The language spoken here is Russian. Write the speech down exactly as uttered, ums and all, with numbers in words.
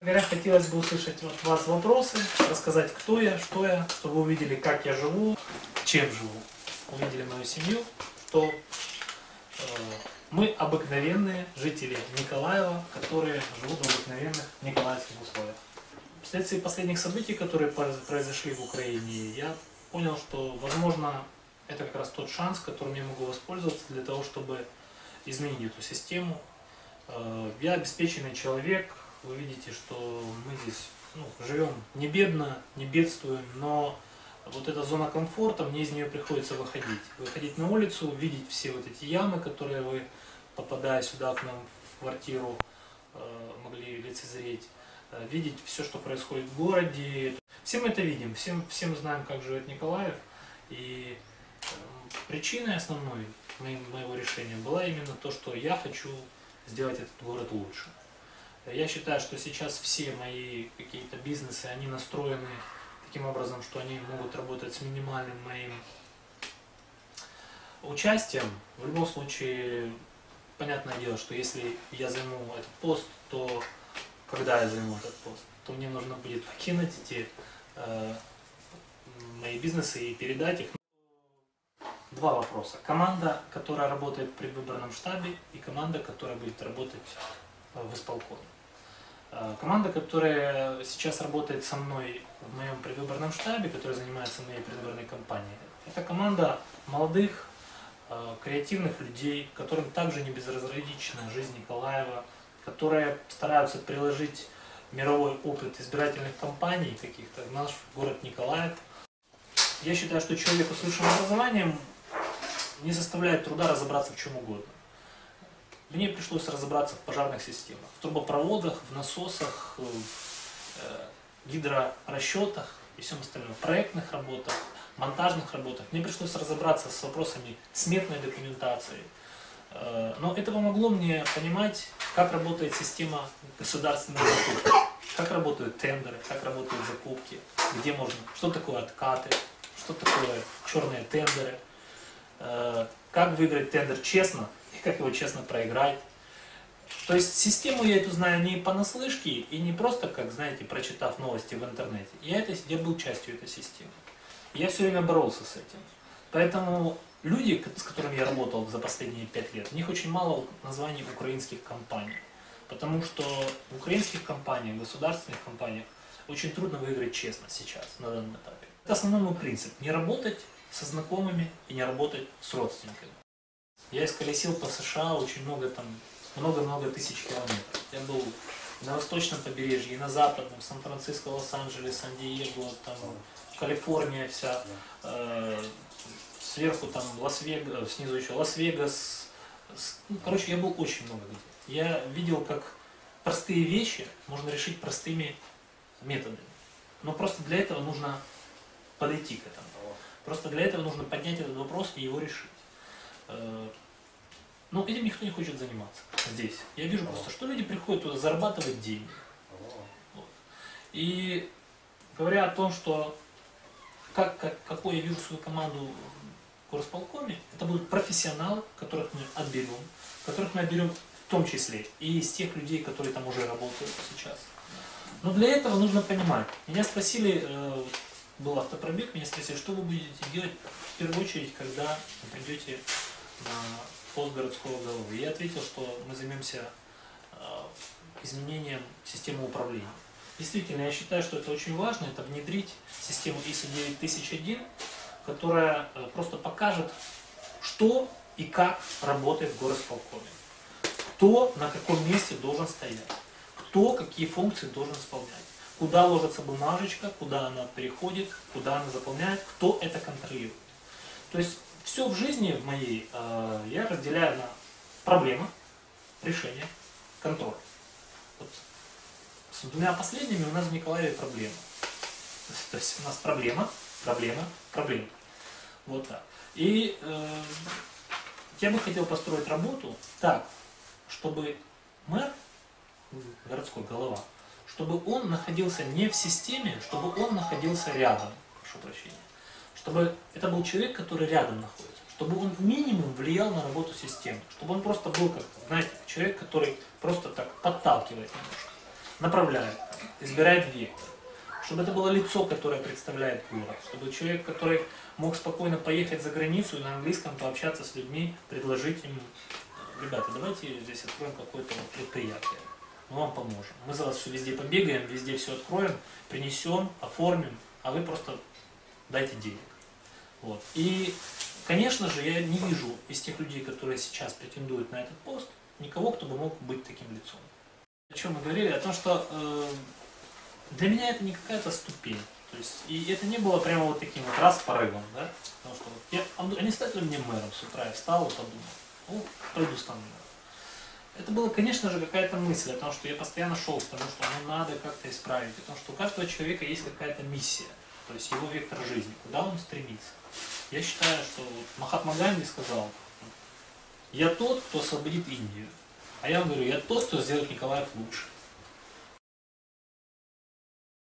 Говоря, хотелось бы услышать от вас вопросы, рассказать, кто я, что я, чтобы вы увидели, как я живу, чем живу. Увидели мою семью, что э, мы обыкновенные жители Николаева, которые живут в обыкновенных николаевских условиях. Вследствие последних событий, которые произошли в Украине, я понял, что, возможно, это как раз тот шанс, которым я могу воспользоваться для того, чтобы изменить эту систему. Я обеспеченный человек, вы видите, что мы здесь ну, живем не бедно, не бедствуем, но вот эта зона комфорта, мне из нее приходится выходить. Выходить на улицу, видеть все вот эти ямы, которые вы, попадая сюда к нам в квартиру, могли лицезреть. Видеть все, что происходит в городе. Все мы это видим, всем, всем знаем, как живет Николаев. И причиной основной моего решения была именно то, что я хочу сделать этот город лучше. Я считаю, что сейчас все мои какие-то бизнесы, они настроены таким образом, что они могут работать с минимальным моим участием. В любом случае, понятное дело, что если я займу этот пост, то когда я займу этот пост, то мне нужно будет покинуть эти э, мои бизнесы и передать их. Два вопроса. Команда, которая работает в предвыборном штабе, и команда, которая будет работать в исполкоме. Э, команда, которая сейчас работает со мной в моем предвыборном штабе, которая занимается моей предвыборной кампанией, это команда молодых, э, креативных людей, которым также не безразлична жизнь Николаева, которые стараются приложить мировой опыт избирательных кампаний каких-то в наш город Николаев. Я считаю, что человеку с высшим образованием не составляет труда разобраться в чем угодно. Мне пришлось разобраться в пожарных системах, в трубопроводах, в насосах, в гидрорасчетах и всем остальном, в проектных работах, монтажных работах. Мне пришлось разобраться с вопросами сметной документации. Но это помогло мне понимать, как работает система государственных закупок, как работают тендеры, как работают закупки, где можно, что такое откаты, что такое черные тендеры, как выиграть тендер честно и как его честно проиграть. То есть систему я эту знаю не понаслышке и не просто, как знаете, прочитав новости в интернете. Я, это, я был частью этой системы. Я все время боролся с этим. Поэтому люди, с которыми я работал за последние пять лет, у них очень мало названий украинских компаний. Потому что в украинских компаниях, государственных компаниях очень трудно выиграть честно сейчас, на данном этапе. Это основной мой принцип. Не работать со знакомыми и не работать с родственниками. Я исколесил по США очень много, там, много-много тысяч километров. Я был на восточном побережье и на западном, Сан-Франциско, Лос-Анджелес, Сан-Диего, там, Калифорния вся. Э Сверху там Лас-Вегас, снизу еще Лас-Вегас. Ну, короче, я был очень много где. Я видел, как простые вещи можно решить простыми методами. Но просто для этого нужно подойти к этому. Просто для этого нужно поднять этот вопрос и его решить. Но этим никто не хочет заниматься здесь. Я вижу просто, что люди приходят туда зарабатывать деньги. Вот. И говоря о том, что как, как, какой я вижу свою команду в горосполкоме, это будут профессионалы, которых мы отберем, которых мы отберем в том числе и из тех людей, которые там уже работают сейчас. Но для этого нужно понимать. Меня спросили, был автопробег, меня спросили, что вы будете делать в первую очередь, когда вы придете на пост городского головы. Я ответил, что мы займемся изменением системы управления. Действительно, я считаю, что это очень важно, это внедрить систему ИСО девять тысяч один, которая просто покажет, что и как работает в горосполкоме. Кто на каком месте должен стоять, кто какие функции должен исполнять, куда ложится бумажечка, куда она переходит, куда она заполняет, кто это контролирует. То есть все в жизни в моей э, я разделяю на проблема, решение, контроль. Вот. С двумя последними у нас в Николаеве проблема. То есть у нас проблема, проблема, проблема. Вот так. И э, я бы хотел построить работу так, чтобы мэр, городской голова, чтобы он находился не в системе, чтобы он находился рядом, прошу прощения. Чтобы это был человек, который рядом находится, чтобы он минимум влиял на работу системы, чтобы он просто был, как, знаете, человек, который просто так подталкивает немножко, направляет. избирает вектор. Чтобы это было лицо, которое представляет город. Чтобы человек, который мог спокойно поехать за границу и на английском пообщаться с людьми, предложить им: ребята, давайте здесь откроем какое-то вот предприятие. Мы вам поможем. Мы за вас все везде побегаем, везде все откроем, принесем, оформим, а вы просто дайте денег. Вот. И, конечно же, я не вижу из тех людей, которые сейчас претендуют на этот пост, никого, кто бы мог быть таким лицом. О чем мы говорили? О том, что э, для меня это не какая-то ступень. То есть, и это не было прямо вот таким вот раз порывом. Да? Потому что вот я, они стали мне мэром с утра, я встал и подумал: ну, пойду стану мэром. Это была, конечно же, какая-то мысль о том, что я постоянно шел к тому, что ну, надо как-то исправить. О том, что у каждого человека есть какая-то миссия. То есть его вектор жизни, куда он стремится. Я считаю, что вот Махатма Ганди сказал: я тот, кто освободит Индию. А я говорю: я тот, кто сделает Николаев лучше.